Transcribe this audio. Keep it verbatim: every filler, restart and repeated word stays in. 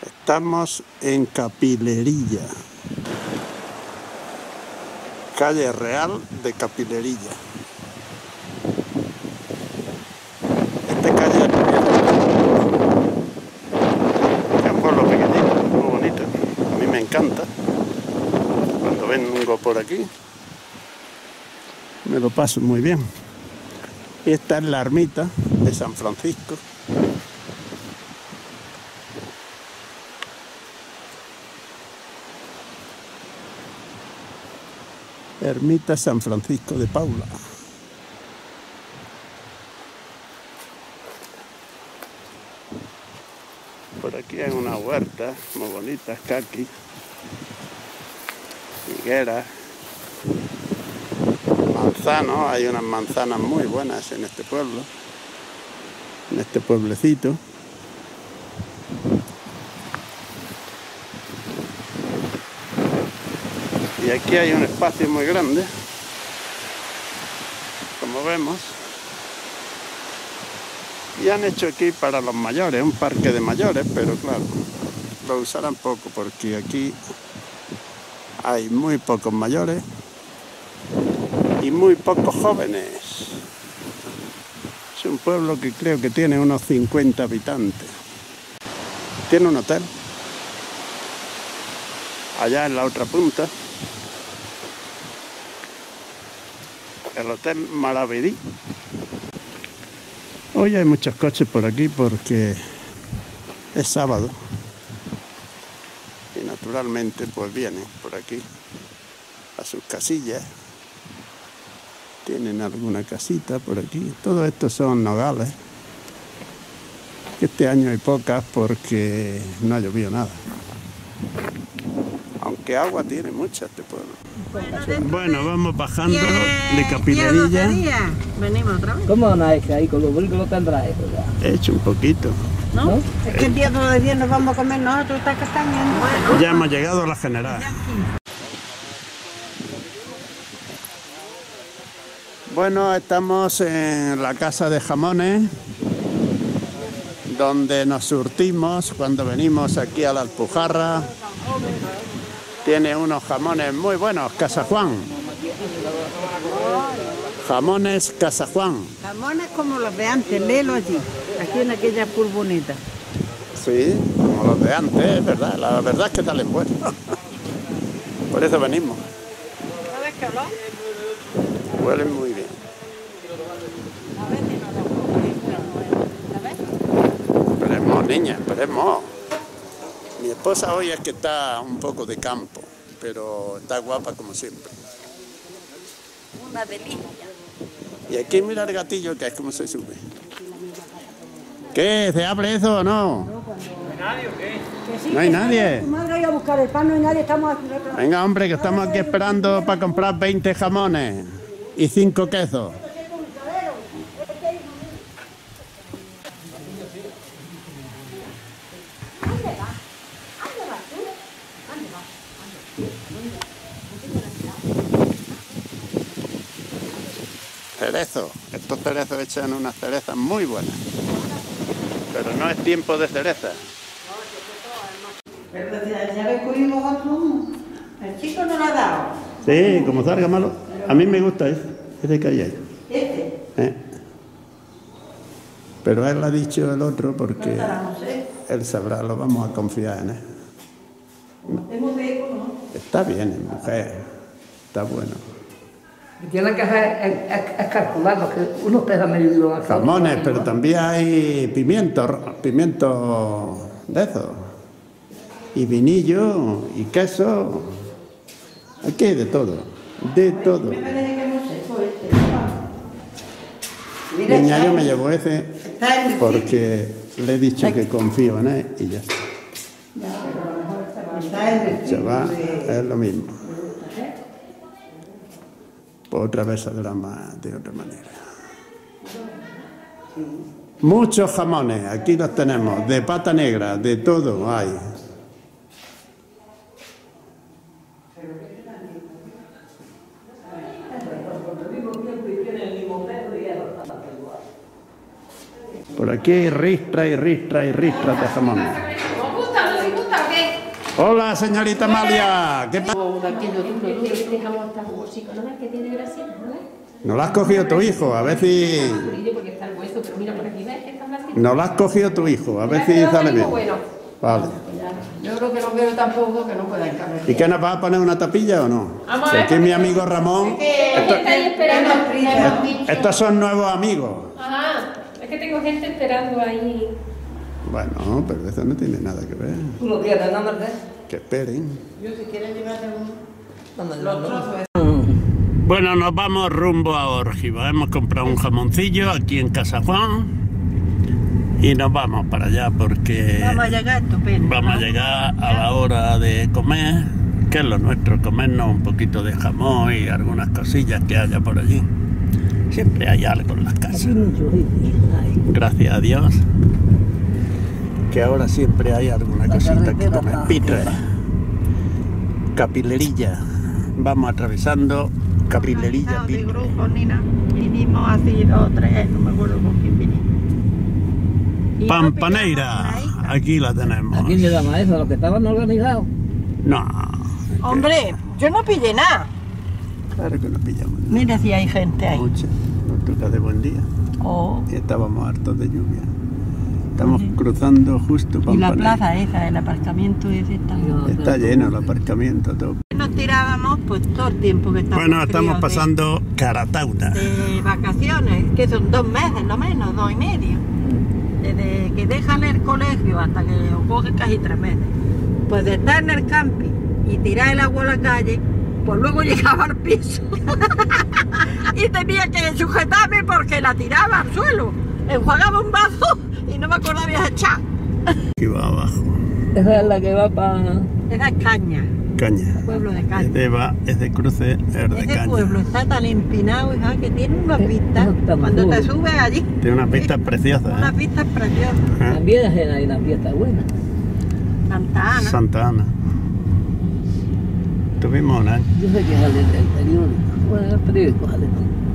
Estamos en Capilerilla, calle Real de Capilerilla. Esta calle es un pueblo pequeñito, muy bonito. A mí me encanta. Cuando vengo por aquí, me lo paso muy bien. Y esta es la ermita de San Francisco. Ermita San Francisco de Paula. Por aquí hay una huerta muy bonita, caqui, higueras, manzanos. Hay unas manzanas muy buenas en este pueblo, en este pueblecito. Y aquí hay un espacio muy grande, como vemos, y han hecho aquí para los mayores, un parque de mayores, pero claro, lo usarán poco porque aquí hay muy pocos mayores y muy pocos jóvenes. Es un pueblo que creo que tiene unos cincuenta habitantes. Tiene un hotel allá en la otra punta. El Hotel Maravedí. Hoy hay muchos coches por aquí porque es sábado y naturalmente pues vienen por aquí a sus casillas. Tienen alguna casita por aquí. Todo esto son nogales, que este año hay pocas porque no ha llovido nada. Aunque agua tiene mucha este pueblo. Bueno, vamos bajando de Capilerilla. Venimos otra vez. ¿Cómo no es ahí con los brincos tendrá eso ya? He hecho un poquito. ¿No? ¿No? Es que el día todos los días nos vamos a comer nosotros esta castaña. Bueno. Ya hemos llegado a la General. Bueno, estamos en la casa de jamones, donde nos surtimos cuando venimos aquí a la Alpujarra. Tiene unos jamones muy buenos, Casa Juan. Jamones Casa Juan. Jamones como los de antes, léelo allí, aquí en aquella furgoneta. Sí, como los de antes, es verdad. La verdad es que salen buenos. Por eso venimos. ¿Sabes qué olor? Huelen muy bien. A ver si no lo Esperemos, niña, esperemos. Mi esposa hoy es que está un poco de campo, pero está guapa como siempre. Una delicia. Y aquí mira el gatillo, que es como se sube. ¿Qué? ¿Se abre eso o no? ¿No hay nadie o qué? ¿No hay nadie? Tu madre ha ido a buscar el pan, no hay nadie, estamos aquí. Venga, hombre, que estamos aquí esperando para comprar veinte jamones y cinco quesos. Cerezo. Estos cerezos echan unas cerezas muy buenas. Pero no es tiempo de cereza. Pero ya habéis cogido vosotros uno. El chico no lo ha dado. Sí, como salga malo. A mí me gusta ese, ese que hay ahí. ¿Este? ¿Eh? Pero él ha dicho el otro porque No sé. él sabrá, lo vamos a confiar en él. Hemos de eco, ¿no? Está bien, mujer. Está bueno. Tiene que hacer es, es calcular lo que uno pesa medio kilo. Jamones, pero también hay pimientos, pimientos de esos. Y vinillo, y queso. Aquí hay de todo, de todo. Me parece que no sé, pues este. Niña, yo me llevo ese porque le he dicho que confío en él y ya está. Se va, es lo mismo. Pues otra vez saldrá más de otra manera. Muchos jamones, aquí los tenemos, de pata negra, de todo hay. Por aquí hay ristra y ristra y ristra de jamones. ¿Os gusta o no os gusta? Hola, señorita Amalia. ¿Qué pasa? Este jamón está jugosito, ¿no ves que tiene grasita, no ves? ¿No lo has cogido tu hijo? A ver si... Porque está el hueso, pero mira por aquí, ¿ves que está blandito? ¿No lo has cogido tu hijo? A ver si Pero sale digo, bien. bueno, Vale. yo creo que no quiero tampoco que no pueda encargar. ¿Y qué nos vas a poner una tapilla o no? Vamos a Si ver, aquí mi amigo Ramón... Es que estáis esperando, hemos dicho. Estos son nuevos amigos. Ajá, es que tengo gente esperando ahí. Bueno, pero eso no tiene nada que ver. Tú no quieres, ¿no, Marta? Que esperen. Yo si quieres llevarte un... Los trozos. Bueno, nos vamos rumbo a Órgiva. Hemos comprado un jamoncillo aquí en Casa Juan y nos vamos para allá porque Vamos a llegar estupendo. vamos a llegar a la hora de comer, que es lo nuestro, comernos un poquito de jamón y algunas cosillas que haya por allí. Siempre hay algo en las casas. Gracias a Dios que ahora siempre hay alguna cosita que comer. Pitre, Capilerilla. Vamos atravesando Capilerilla, De Pitre. grupo, Nina. Vinimos así dos o tres, no me acuerdo con quién vinimos. Y Pampaneira, no pillamos por ahí. aquí la tenemos. ¿A quién le llama eso? ¿A los que estaban organizados? No, Hombre, yo no pillé nada. claro que no pillamos nada. Mira si hay gente ahí. Mucha, nos toca de buen día. Oh. Y estábamos hartos de lluvia. Estamos cruzando justo Y la Pampaneira. plaza esa, el aparcamiento ese está... Está lleno el aparcamiento, todo. Nos tirábamos pues todo el tiempo que estábamos Bueno, estamos críos pasando Caratauna. de, de vacaciones, que son dos meses, lo menos, dos y medio. Desde que dejan el colegio hasta que lo cogen casi tres meses. Pues de estar en el camping y tirar el agua a la calle, pues luego llegaba al piso. Y tenía que sujetarme porque la tiraba al suelo. Enjuagaba un vaso y no me acordaba de echar. Aquí va abajo. Esa es la que va para... Era Caña, Caña. pueblo de Caña. Este va, es de cruce, es de Ese Caña. pueblo está tan empinado, hija, que tiene una pista. eso está Cuando te maduro. subes allí, Tiene unas vistas preciosas. una ¿eh? pista preciosa. ¿Eh? También hay una fiesta buena. Santa Ana. Santa Ana. Tuvimos un año. Yo sé que sale del periódico. Bueno, el periódico sale.